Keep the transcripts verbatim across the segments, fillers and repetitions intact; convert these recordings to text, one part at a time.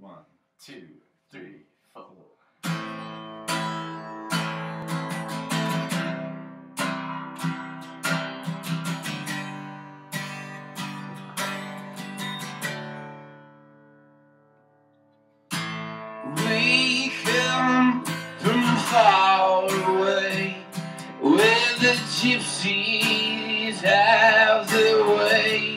One, two, three, four. We come from far away, where the gypsies have their way.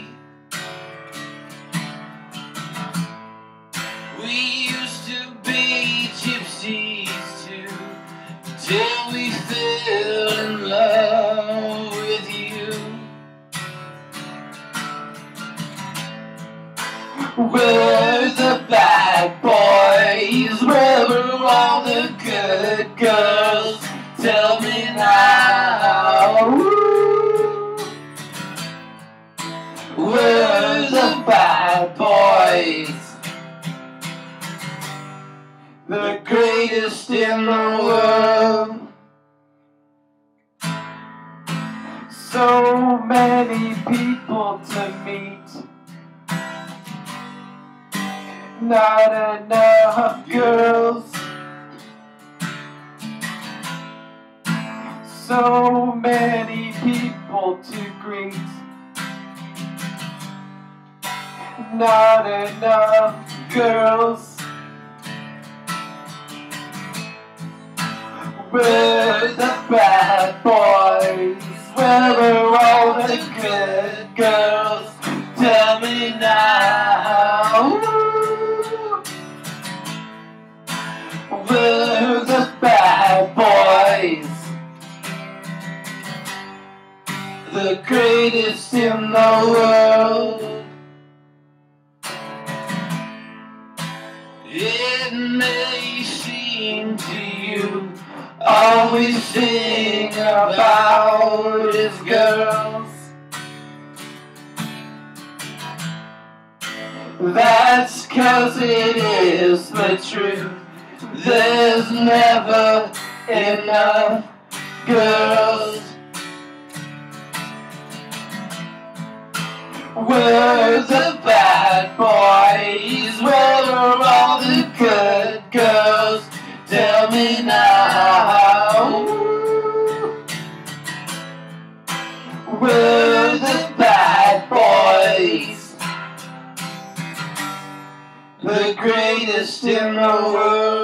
We used to be gypsies too, till we fell in love with you. We're the bad boys, where are all the good girls? Tell me now. We're the bad boys, the greatest in the world. So many people to meet, not enough girls. So many people to greet, not enough girls. We're the bad boys, where are all the good girls? Tell me now. We're the bad boys, the greatest in the world. It may seem to you all we sing about is girls. That's 'cause it is the truth. There's never enough girls. We're the bad boys, where are all the good girls? Tell me now. We're the bad boys, the greatest in the world.